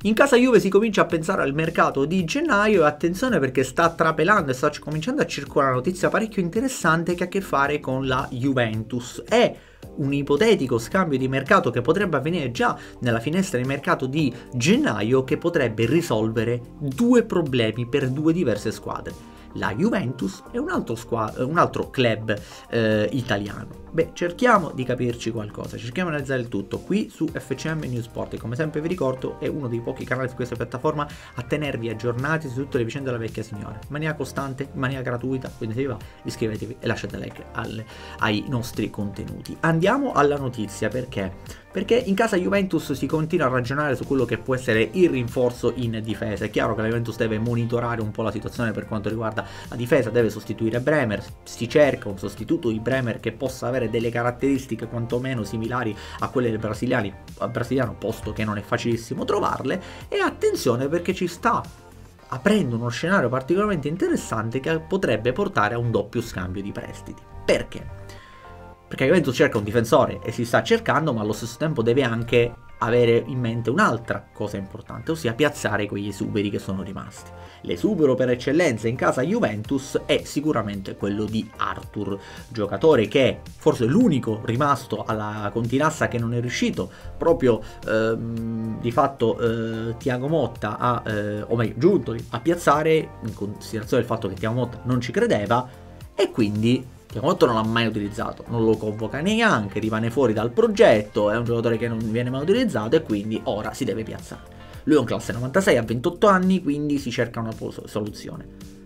In casa Juve si comincia a pensare al mercato di gennaio e attenzione perché sta trapelando e sta cominciando a circolare una notizia parecchio interessante che ha a che fare con la Juventus. È un ipotetico scambio di mercato che potrebbe avvenire già nella finestra di mercato di gennaio che potrebbe risolvere due problemi per due diverse squadre. La Juventus e un altro club italiano. Beh, cerchiamo di capirci qualcosa, cerchiamo di analizzare il tutto qui su FCM News Sport, che come sempre vi ricordo è uno dei pochi canali su questa piattaforma a tenervi aggiornati su tutte le vicende della vecchia signora, in maniera costante, in maniera gratuita, quindi se vi va iscrivetevi e lasciate like ai nostri contenuti. Andiamo alla notizia, perché in casa Juventus si continua a ragionare su quello che può essere il rinforzo in difesa. È chiaro che la Juventus deve monitorare un po' la situazione per quanto riguarda la difesa, deve sostituire Bremer, si cerca un sostituto di Bremer che possa avere delle caratteristiche quantomeno similari a quelle del brasiliano, posto che non è facilissimo trovarle, e attenzione perché ci sta aprendo uno scenario particolarmente interessante che potrebbe portare a un doppio scambio di prestiti. Perché? Perché Juventus cerca un difensore e si sta cercando, ma allo stesso tempo deve anche avere in mente un'altra cosa importante, ossia piazzare quegli esuberi che sono rimasti. L'esubero per eccellenza in casa Juventus è sicuramente quello di Arthur, giocatore che è forse l'unico rimasto alla Continassa che non è riuscito proprio di fatto Thiago Motta o meglio giuntoli a piazzare, in considerazione del fatto che Thiago Motta non ci credeva, e quindi Thiago Motta non l'ha mai utilizzato, non lo convoca neanche, rimane fuori dal progetto, è un giocatore che non viene mai utilizzato e quindi ora si deve piazzare. Lui è un classe 96, ha 28 anni, quindi si cerca una soluzione.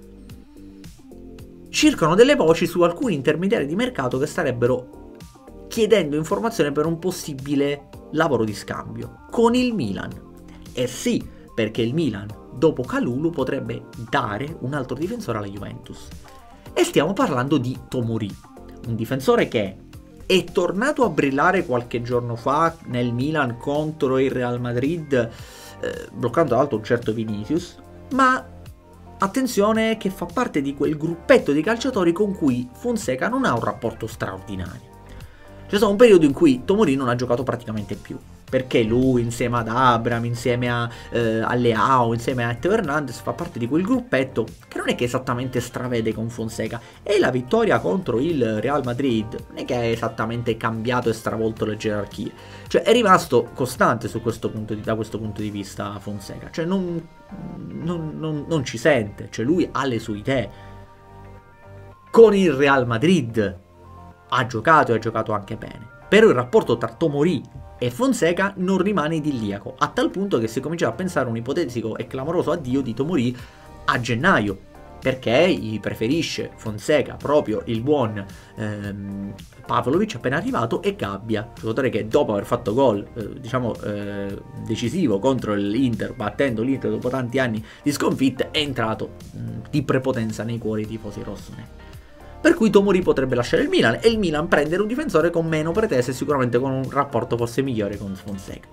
Circolano delle voci su alcuni intermediari di mercato che starebbero chiedendo informazioni per un possibile lavoro di scambio con il Milan. E sì, perché il Milan, dopo Kalulu, potrebbe dare un altro difensore alla Juventus. E stiamo parlando di Tomori, un difensore che è tornato a brillare qualche giorno fa nel Milan contro il Real Madrid, bloccando tra l'altro un certo Vinicius, ma attenzione che fa parte di quel gruppetto di calciatori con cui Fonseca non ha un rapporto straordinario. C'è stato un periodo in cui Tomori non ha giocato praticamente più, perché lui insieme ad Abraham, insieme a Leao, insieme a Teo Hernandez fa parte di quel gruppetto che non è che esattamente stravede con Fonseca, e la vittoria contro il Real Madrid non è che ha esattamente cambiato e stravolto le gerarchie, cioè è rimasto costante su questo da questo punto di vista Fonseca, cioè non ci sente, cioè lui ha le sue idee. Con il Real Madrid ha giocato e ha giocato anche bene, però il rapporto tra Tomori e Fonseca non rimane idilliaco, a tal punto che si comincia a pensare a un ipotetico e clamoroso addio di Tomori a gennaio, perché gli preferisce Fonseca proprio il buon Pavlovic appena arrivato, e Gabbia, giocatore che dopo aver fatto gol decisivo contro l'Inter, battendo l'Inter dopo tanti anni di sconfitte, è entrato di prepotenza nei cuori dei tifosi rossoneri. Per cui Tomori potrebbe lasciare il Milan e il Milan prendere un difensore con meno pretese e sicuramente con un rapporto forse migliore con Fonseca.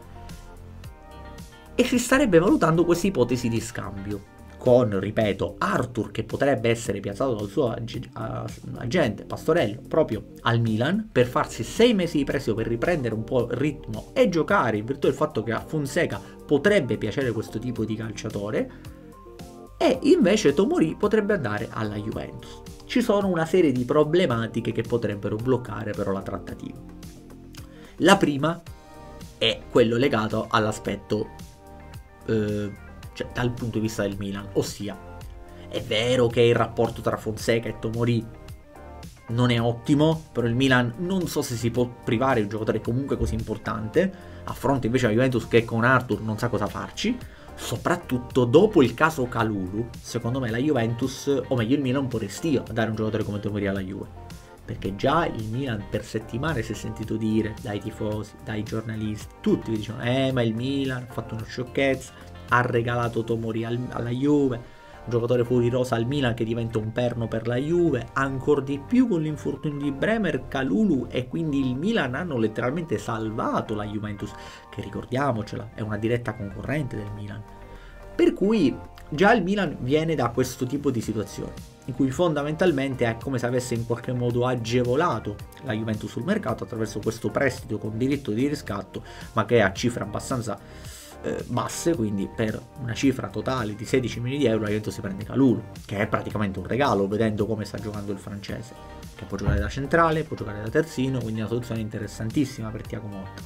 E si starebbe valutando questa ipotesi di scambio con, ripeto, Arthur che potrebbe essere piazzato dal suo agente Pastorello proprio al Milan per farsi 6 mesi di prestito per riprendere un po' il ritmo e giocare, in virtù del fatto che a Fonseca potrebbe piacere questo tipo di calciatore, e invece Tomori potrebbe andare alla Juventus. Ci sono una serie di problematiche che potrebbero bloccare però la trattativa. La prima è quello legato all'aspetto cioè dal punto di vista del Milan, ossia è vero che il rapporto tra Fonseca e Tomori non è ottimo, però il Milan non so se si può privare di un giocatore comunque così importante, a fronte invece della Juventus che con Arthur non sa cosa farci. Soprattutto dopo il caso Kalulu, secondo me la Juventus, o meglio il Milan, un po' restio a dare un giocatore come Tomori alla Juve, perché già il Milan per settimane si è sentito dire dai tifosi, dai giornalisti, tutti vi dicono ma il Milan ha fatto una sciocchezza, ha regalato Tomori alla Juve, un giocatore fuori rosa al Milan che diventa un perno per la Juve, ancor di più con l'infortunio di Bremer, Kalulu, e quindi il Milan hanno letteralmente salvato la Juventus, che ricordiamocela è una diretta concorrente del Milan. Per cui già il Milan viene da questo tipo di situazione in cui fondamentalmente è come se avesse in qualche modo agevolato la Juventus sul mercato attraverso questo prestito con diritto di riscatto, ma che è a cifre abbastanza basse, quindi per una cifra totale di 16 milioni di euro la Juventus si prende Kalulu, che è praticamente un regalo vedendo come sta giocando il francese, che può giocare da centrale, può giocare da terzino, quindi è una soluzione interessantissima per Thiago Motta.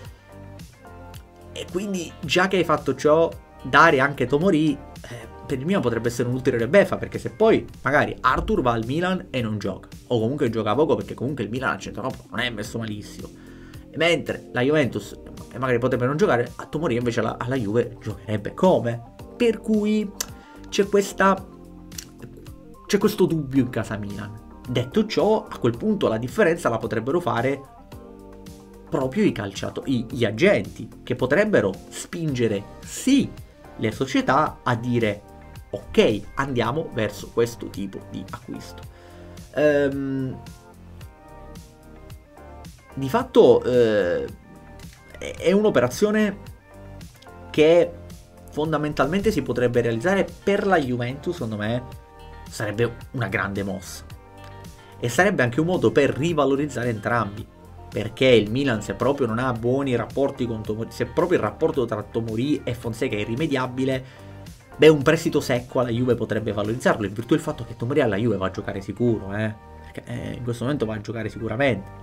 E quindi già che hai fatto ciò, dare anche Tomori per il Milan potrebbe essere un'ulteriore beffa, perché se poi magari Arthur va al Milan e non gioca, o comunque gioca poco perché comunque il Milan al centrocampo non è messo malissimo, mentre la Juventus magari potrebbe non giocare, a Tomori invece alla Juve giocherebbe come? Per cui c'è questo dubbio in casa Milan. Detto ciò, a quel punto la differenza la potrebbero fare proprio gli agenti, che potrebbero spingere sì le società a dire ok, andiamo verso questo tipo di acquisto. Di fatto è un'operazione che fondamentalmente si potrebbe realizzare per la Juventus. Secondo me sarebbe una grande mossa e sarebbe anche un modo per rivalorizzare entrambi, perché il Milan, se proprio non ha buoni rapporti con Tomori, se proprio il rapporto tra Tomori e Fonseca è irrimediabile, beh, un prestito secco alla Juve potrebbe valorizzarlo, in virtù del fatto che Tomori alla Juve va a giocare sicuro, perché in questo momento va a giocare sicuramente.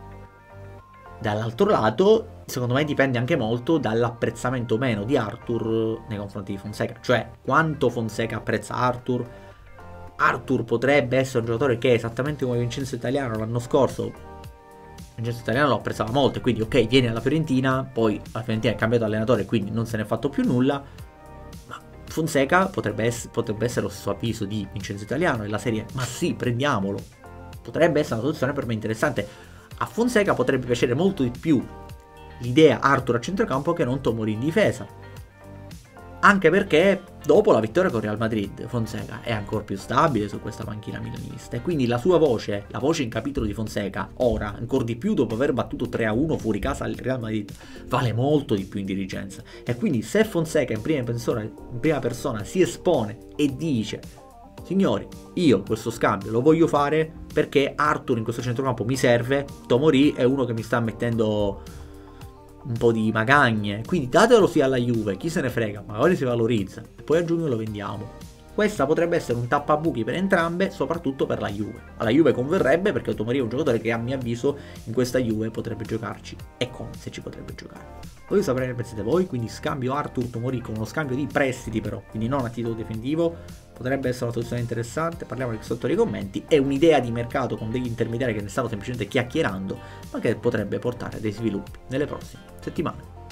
Dall'altro lato, secondo me dipende anche molto dall'apprezzamento o meno di Arthur nei confronti di Fonseca, cioè quanto Fonseca apprezza Arthur. Arthur potrebbe essere un giocatore che, esattamente come Vincenzo Italiano l'anno scorso, Vincenzo Italiano lo apprezzava molto e quindi ok, viene alla Fiorentina, poi la Fiorentina è cambiato allenatore, quindi non se ne è fatto più nulla, ma Fonseca potrebbe essere lo stesso avviso di Vincenzo Italiano e la serie, ma sì, prendiamolo. Potrebbe essere una soluzione per me interessante. A Fonseca potrebbe piacere molto di più l'idea Arthur a centrocampo che non Tomori in difesa, anche perché dopo la vittoria con Real Madrid Fonseca è ancora più stabile su questa panchina milanista e quindi la sua voce, la voce in capitolo di Fonseca ora, ancora di più dopo aver battuto 3-1 fuori casa al Real Madrid, vale molto di più in dirigenza. E quindi se Fonseca in prima persona si espone e dice: signori, io questo scambio lo voglio fare perché Arthur in questo centrocampo mi serve, Tomori è uno che mi sta mettendo un po' di magagne, quindi datelo sia alla Juve, chi se ne frega, magari si valorizza e poi a giugno lo vendiamo. Questa potrebbe essere un tappabuchi per entrambe, soprattutto per la Juve. Alla Juve converrebbe perché Tomori è un giocatore che a mio avviso in questa Juve potrebbe giocarci, e come se ci potrebbe giocare. Voglio sapere che pensate voi, quindi scambio Arthur Tomori con uno scambio di prestiti però, quindi non a titolo definitivo, potrebbe essere una soluzione interessante, parliamo qui sotto nei commenti, è un'idea di mercato con degli intermediari che ne stanno semplicemente chiacchierando, ma che potrebbe portare a dei sviluppi nelle prossime settimane.